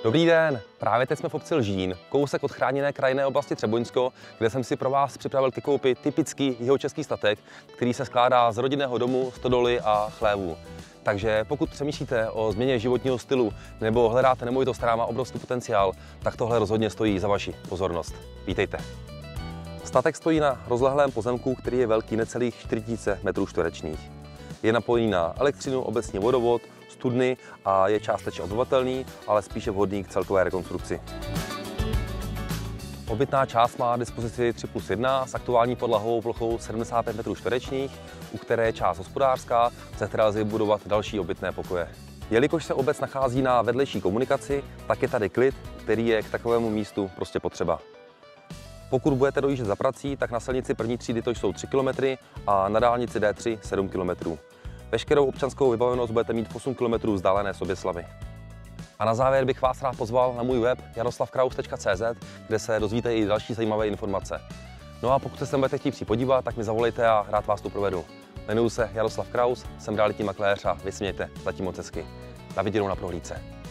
Dobrý den, právě teď jsme v obci Lžín, kousek od chráněné krajinné oblasti Třeboňsko, kde jsem si pro vás připravil ke koupi typický jihočeský statek, který se skládá z rodinného domu, stodoly a chlévů. Takže pokud přemýšlíte o změně životního stylu nebo hledáte nemovitost, která má obrovský potenciál, tak tohle rozhodně stojí za vaši pozornost. Vítejte. Statek stojí na rozlehlém pozemku, který je velký necelých 4000 m². Je napojený na elektřinu, obecně vodovod, studny a je částečně obyvatelný, ale spíše vhodný k celkové rekonstrukci. Obytná část má dispozici 3+1 s aktuální podlahovou plochou 75 m², u které je část hospodářská, ze které lze budovat další obytné pokoje. Jelikož se obec nachází na vedlejší komunikaci, tak je tady klid, který je k takovému místu prostě potřeba. Pokud budete dojíždět za prací, tak na silnici první třídy to jsou 3 km a na dálnici D3 7 km. Veškerou občanskou vybavenost budete mít v 8 km vzdálené Soběslavy. A na závěr bych vás rád pozval na můj web jaroslavkraus.cz, kde se dozvíte i další zajímavé informace. No a pokud se sem budete chtít přijít podívat, tak mi zavolejte a rád vás tu provedu. Jmenuji se Jaroslav Kraus, jsem realitní makléř a vysmějte, zatím moc hezky. Na viděnou na prohlídce.